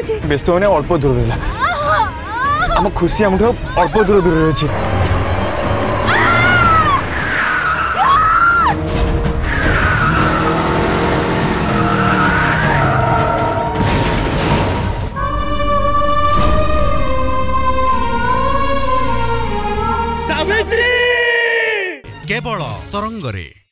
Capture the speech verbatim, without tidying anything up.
व्यस्त होने अल्प दूर रहा आम खुशी आम अल्प दूर दूर रही केवल तरंगरे।